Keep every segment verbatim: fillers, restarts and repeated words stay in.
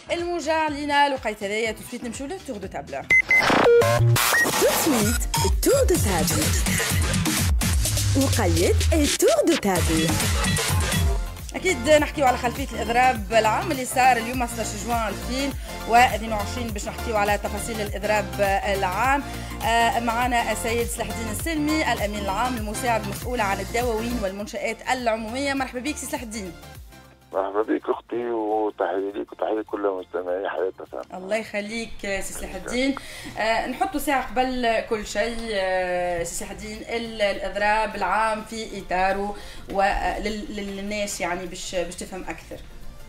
الموجع لينا لقيت هذايا توسويت نمشيو للتور دو تابل. توسويت التور دو تابل وقيت التور دو تابل. أكيد نحكيو على خلفية الإضراب العام اللي صار اليوم ستة عشر جوان ألفين واثنين وعشرين باش نحكيو على تفاصيل الإضراب العام. معنا السيد صلاح الدين السلمي الأمين العام المساعد المسؤول عن الدواوين والمنشآت العمومية. مرحبا بك سي صلاح الدين. مرحبا بك اختي وتحيه ليك وتحيه كل مستمعي حياة فهم. الله يخليك سي صلاح الدين. آه نحطوا ساعه قبل كل شيء آه سي صلاح الدين الاضراب العام في اطاره وللناس يعني باش باش تفهم اكثر.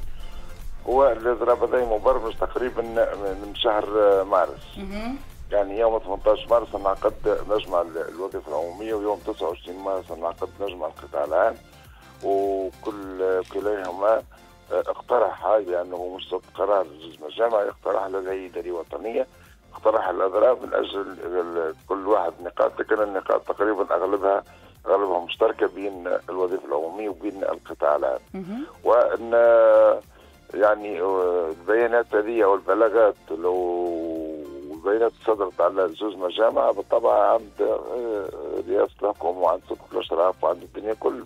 هو الاضراب هذا مبرمج تقريبا من شهر مارس. يعني يوم ثمانية عشر مارس انعقد مجمع الوظيفه العموميه ويوم تسعة وعشرين مارس انعقد مجمع القطاع العام، وكل كليهما اقترح لانه مش قرار جزء من الجامعه، اقترح لديه اداريه وطنيه، اقترح الاضراب من اجل كل واحد نقاط، لكن النقاط تقريبا اغلبها اغلبها مشتركه بين الوظيفه العموميه وبين القطاع العام. وان يعني البيانات هذه والبلاغات لو البيانات صدرت على زوج مجامع بالطبع عند رئاسه الحكومه وعند سلطه الاشراف وعند الدنيا كل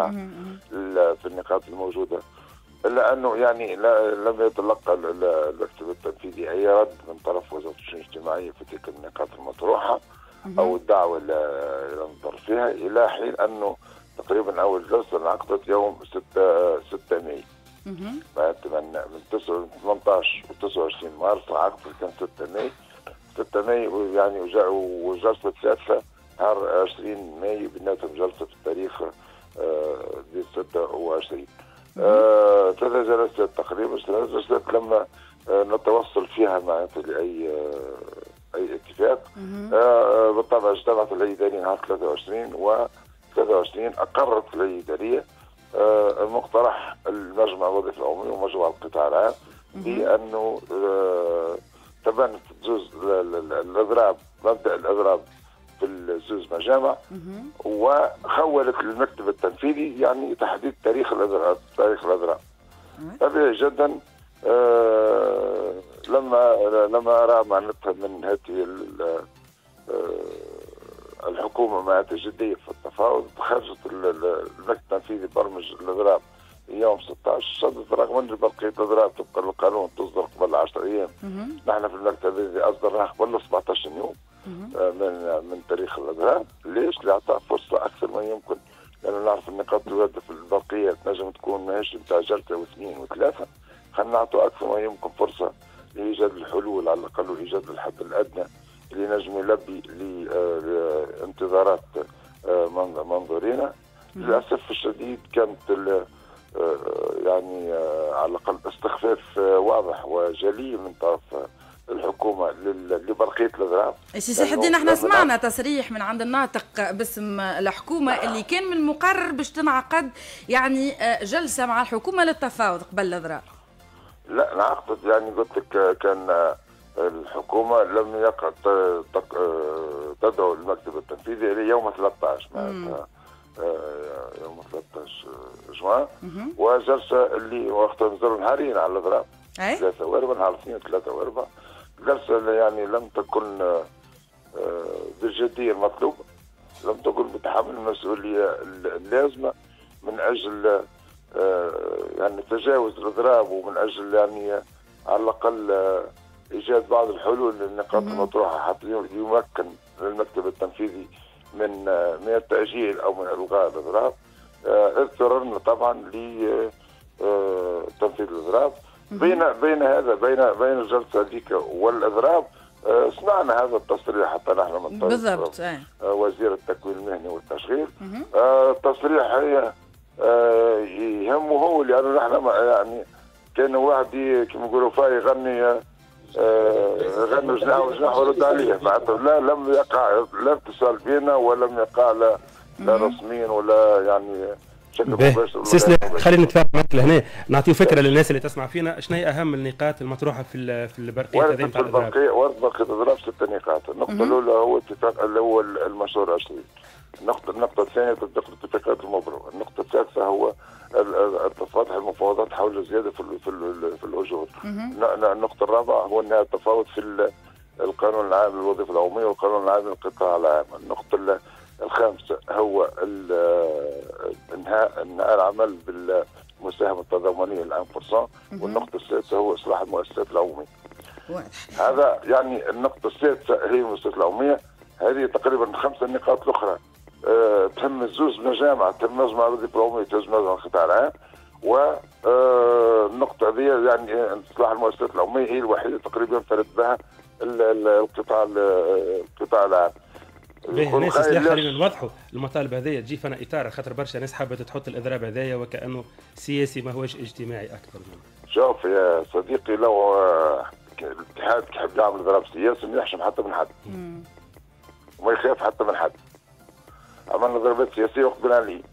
في النقاط الموجوده، الا انه يعني لم يتلقى المكتب التنفيذي اي رد من طرف وزاره الشؤون الاجتماعيه في تلك النقاط المطروحه او الدعوه الى النظر فيها، الى حين انه تقريبا اول جلسه انعقدت يوم ستة مايو. من ثمانية عشر و تسعة وعشرين مارس عقد كان ستة مايو. ستة مايو يعني وجلسه ثلاثه نهار عشرين مايو بيناتهم جلسه في التاريخ دي ستة وعشرين. آه، ثلاث جلسات تقريبا، ثلاث جلسات لما آه، نتوصل فيها مع لاي آه، اي اتفاق. آه، بالطبع اجتمعت الهيئه الاداريه نهار ثلاثة وعشرين و ثلاثة وعشرين اقرت الهيئه الاداريه آه، المقترح المجمع الوظيفي العمومي ومجمع القطاع العام بانه آه، تبنت جزء الاضراب، مبدا الاضراب في الزوز مجامع، وخولت للمكتب التنفيذي يعني تحديد تاريخ الاضراب. تاريخ الاضراب طبيعي جدا. آه لما لما راى معناتها من هذه آه الحكومه معناتها جديه في التفاوض، خرجت المكتب التنفيذي برمج الاضراب يوم ستة عشر، صدت رغم ان بقيه الاضراب طبقا للقانون تصدر قبل عشرة ايام. نحن في المكتب الذي اصدرناه قبل سبعة عشر يوم من من تاريخ الاضراب. ليش؟ لاعطاء فرصه اكثر ما يمكن، لانه نعرف النقاط الوارده في البقيه تنجم تكون ماهيش نتاع جلسه واثنين وثلاثه، خلينا نعطوا اكثر ما يمكن فرصه لايجاد الحلول على الاقل وايجاد الحد الادنى اللي نجم يلبي لانتظارات منظورينا. للاسف الشديد كانت يعني على الاقل استخفاف واضح وجلي من طرف الحكومه لبرقيه الاضراب. سي صلاح الدين، احنا سمعنا تصريح من عند الناطق باسم الحكومه اللي كان من المقرر باش تنعقد يعني جلسه مع الحكومه للتفاوض قبل الاضراب. لا انعقدت، يعني قلت لك كان الحكومه لم يقع تدعو المكتب التنفيذي الى يوم ثلاثة عشر معناتها يوم ثلاثة عشر جوان، وجلسه اللي وقتها نزلوا نهارين على الاضراب، ثلاثة واربعة، نهار اثنين ثلاثة واربعة. جلسه يعني لم تكن بالجديه المطلوبه، لم تكن بتحمل المسؤوليه اللازمه من اجل يعني تجاوز الاضراب، ومن اجل يعني على الاقل ايجاد بعض الحلول للنقاط المطروحه حتى يمكن المكتب التنفيذي من من التاجيل او من الغاء الاضراب. اضطررنا طبعا لتنفيذ الاضراب. بين بين هذا بين بين الجلسه هذيك والاضراب سمعنا هذا التصريح حتى نحن من بالضبط وزير التكوين المهني والتشغيل. التصريح هي يهمه هو، لانه نحن يعني كان واحد كما يقولوا فاي يغني غنوا جناح وجناح ورد عليه، معناتها لا لم يقع لا اتصال بينا ولم يقع لا لا رسميا ولا يعني بشكل مباشر. سيسنا خلينا نتفاهم معك لهنا، نعطيو فكره للناس اللي تسمع فينا، شنو هي اهم النقاط المطروحه في في البرقيه هذه نتاع الاضراب؟ ورد برقيه الاضراب ست نقاط. النقطه الاولى هو اتفاق اللي هو المشروع عشرين النقطة النقطة الثانية تطبيق الاتفاقات المبرمة. النقطة الثالثة هو فتح المفاوضات حول الزيادة في ال في ال في الأجور. النقطة الرابعة هو أنها التفاوض في القانون العام للوظيفة العمومية والقانون العام للقطاع العام. النقطة الخامسة هو انهاء انهاء العمل بالمساهمة التضامنية الآن فرصان. والنقطة السادسة هو إصلاح المؤسسات العمومية. هذا يعني النقطة السادسة هي المؤسسات العمومية. هذه تقريبا خمسة نقاط الأخرى أه تهم الزوز مجامع، تهم مجمع الوظيفة العمومية، تهم مجمع القطاع العام. والنقطة هذه يعني إصلاح المؤسسات العمومية هي الوحيدة تقريبا ينفرد بها القطاع القطاع العام. الناس يصلح خلينا نوضحوا المطالب هذه تجي فانا اطار خاطر برشا ناس حابه تحط الاضراب هذايا وكانه سياسي ما هوش اجتماعي اكثر منه. شوف يا صديقي، لو الاتحاد يحب يعمل اضراب سياسي ما يحشم حتى من حد وما يخاف حتى من حد. عملنا ضربات سياسيه وقت بن علي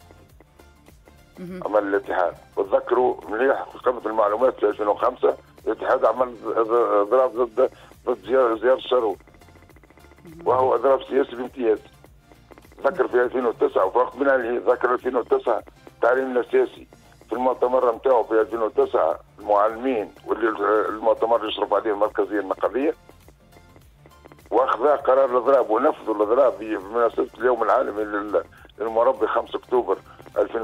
عمل الاتحاد، وتذكروا مليح في قمه المعلومات في ألفين وخمسة الاتحاد عمل اضراب ضد ضد زيار الشروق وهو اضراب سياسي بامتياز. ذكر في ألفين وتسعة وفي وقت بن علي، ذكر ألفين وتسعة تعليمنا السياسي في المؤتمر نتاعو في ألفين وتسعة المعلمين واللي المؤتمر يشرف عليه المركزيه النقابيه، واخذ قرار الاضراب ونفذوا الاضراب بمناسبه اليوم العالمي للمربي خمسة أكتوبر ألفين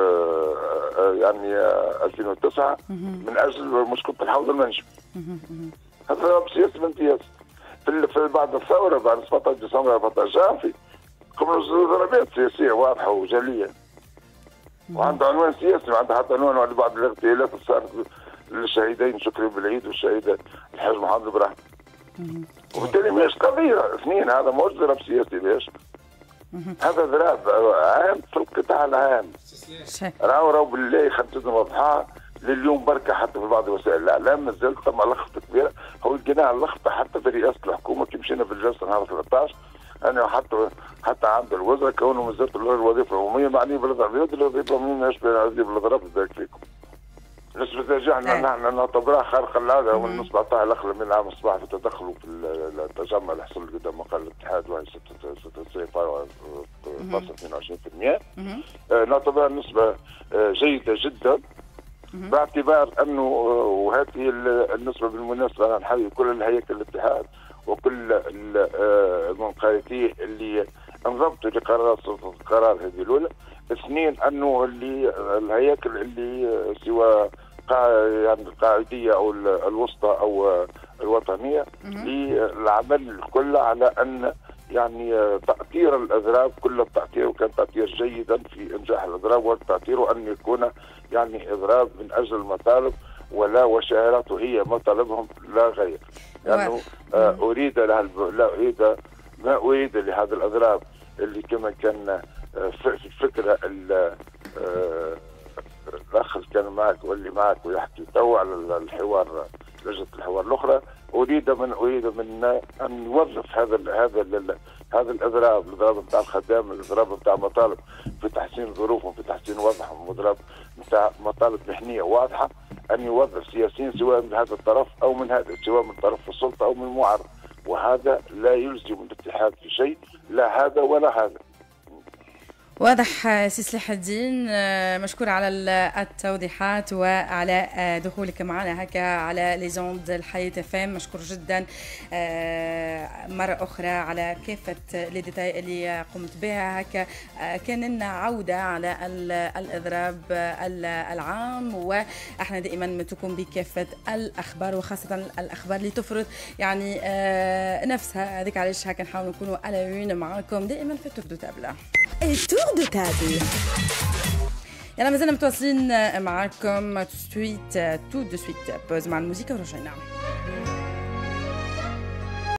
يعني ألفين وتسعة من اجل مشكله الحوض المنجم. هذا اضراب سياسي بامتياز. في بعد الثوره بعد سبعة عشر ديسمبر أربعة عشر في قمنا ضربات سياسيه واضحه وجليه وعنده عنوان سياسي وعنده حتى عنوان على بعض الاغتيالات اللي صارت للشهيدين شكري بالعيد والشهيد الحاج محمد ابراهيم. وبالتالي ماهيش قضيه اثنين، هذا ماهوش ضرب سياسي باش هذا ضرب عام في القطاع العام. راهو راهو بالله خمسة واضحه لليوم بركه حتى في بعض وسائل الاعلام مازال ثم لخبطه كبيره. هو لقيناها اللخبطه حتى في رئاسه الحكومه كي مشينا في الجلسه نهار ثلاثة عشر انا حتى حتى عند الوزراء كونه وزاره الوظيفه العموميه معني بالاضراب. الوظيفه العموميه ماهيش بالاضراب بارك فيكم. نسبة نجاحنا نحن نعتبرها خارقة للعادة ونص نعطيها الأخر من العام الصباح في التدخل في التجمع اللي حصل قدام مقر الاتحاد وهي ستة فاصلة اثنين وعشرين بالمئة. نعتبرها نسبة جيدة جدا باعتبار أنه وهذه النسبة بالمناسبة أنا نحيي كل الهياكل الاتحاد وكل المنقادين اللي انضبطوا لقرارات سلطة القرار هذه الأولى. اثنين انه اللي الهياكل اللي سواء يعني القاعديه او الوسطى او الوطنيه للعمل كله على ان يعني تأطير الاضراب كل التأطير وكان تأطير جيدا في انجاح الاضراب والتأطير ان يكون يعني اضراب من اجل المطالب ولا وشعاراته هي مطالبهم لا غير. لانه يعني اريد لها لا اريد ما اريد لهذا الاضراب اللي كما كان في الفكره الاخ اللي كان معك واللي معك ويحكي تو على الحوار لجنه الحوار الاخرى. اريد من اريد من ان نوظف هذا هذا هذا الاضراب الاضراب نتاع الخدام الاضراب نتاع مطالب في تحسين ظروفهم في تحسين وضعهم اضراب نتاع مطالب مهنيه واضحه ان يوظف سياسيين سواء من هذا الطرف او من هذا سواء من طرف السلطه او من المعارضه. وهذا لا يلزم الاتحاد في شيء لا هذا ولا هذا. واضح سي سلاح الدين، مشكور على التوضيحات وعلى دخولك معنا هكا على ليزوند الحياة فام. مشكور جدا مرة أخرى على كافة الديتاي اللي قمت بها. هكا كان لنا عودة على الإضراب العام وإحنا دائما نتكون بكافة الأخبار وخاصة الأخبار اللي تفرض يعني نفسها. هذيك علاش هكا نحاول نكونوا ألوين معاكم دائما في التور دو تابلا. التور دو تابل. يلا مازلنا متواصلين معاكم تو سويت تو دو سويت بوز مع الموسيقى ورجعنا.